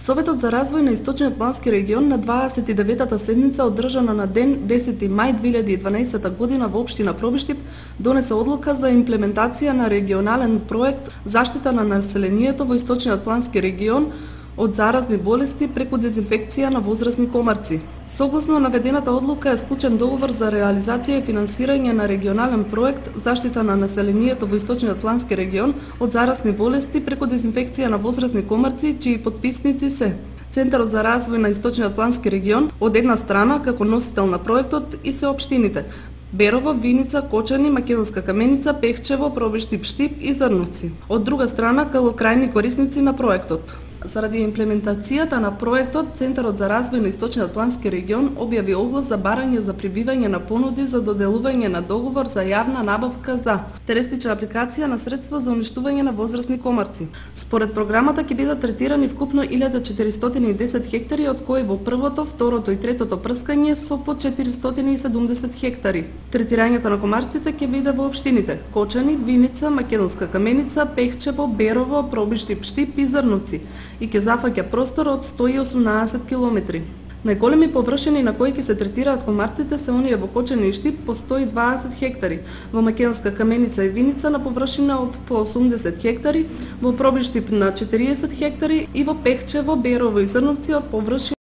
Советот за развој на Источниот плански регион на 29-та седница одржана на ден 10 мај 2012 година во општина Пробиштип донесе одлука за имплементација на регионален проект заштита на населението во Источниот плански регион од заразни болести преку дезинфекција на возрастни комарци. Согласно наведената одлука е склучен договор за реализација и финансирање на регионален проект заштита на населението во Источниот плански регион од заразни болести преку дезинфекција на возрастни комарци, чии потписници се Центарот за развој на Источниот плански регион од една страна како носител на проектот и се општините Берово, Виница, Кочани, Македонска Каменица, Пехчево, Пробиштип, Штип и Зрновци. Од друга страна како крајни корисници на проектот. Заради имплементацијата на проектот, Центарот за развој на Источниот плански регион објави оглас за барање за прибивање на понуди за доделување на договор за јавна набавка за теретична апликација на средства за уништување на возрастни комарци. Според програмата ќе бидат третирани вкупно 1410 хектари, од кои во првото, второто и третото прскање со по 470 хектари. Третирањето на комарците ќе биде во општините Кочани, Виница, Македонска Каменица, Пехчево, Берово, Пробиштип, Штип и Зрновци и ќе зафаќа простор од 118 километри. Најголеми површини на кои ќе се третираат комарците се оние во Кочани и Штип по 120 хектари, во Македонска Каменица и Виница на површина од по 80 хектари, во Пробиштип на 40 хектари и во Пехчево, Берово и Зрновци од површина